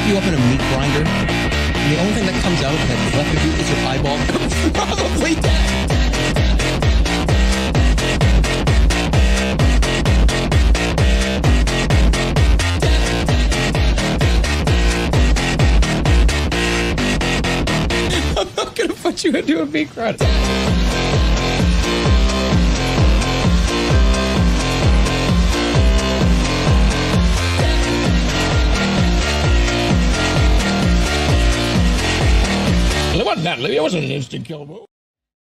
you up in a meat grinder, and the only thing that comes out that's left of you is your eyeball, probably dead. I'm not gonna put you into a meat grinder. It wasn't an instant kill move.